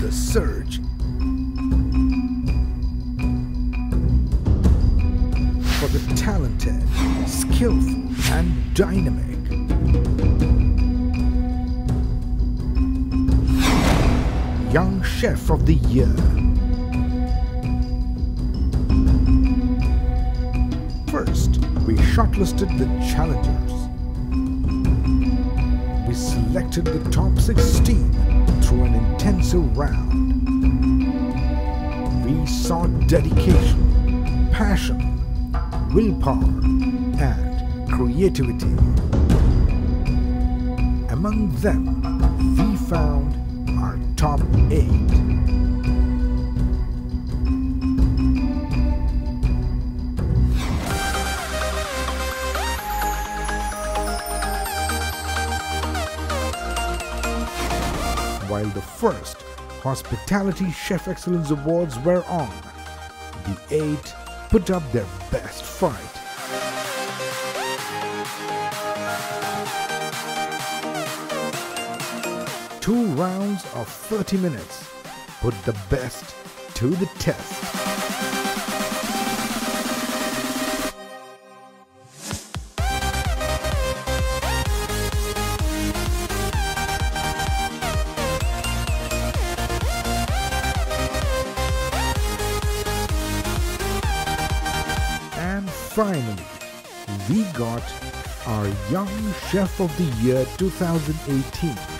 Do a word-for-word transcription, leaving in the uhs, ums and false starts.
the search for the talented, skillful, and dynamic Young Chef of the Year. First, we shortlisted the challengers. We selected the top sixteen through an intensive round. We saw dedication, passion, willpower, and creativity. Among them, we found our top eight. While the first Hospitality Chef Excellence Awards were on, the eight put up their best fight. Two rounds of thirty minutes put the best to the test. And finally, we got our Young Chef of the Year twenty eighteen.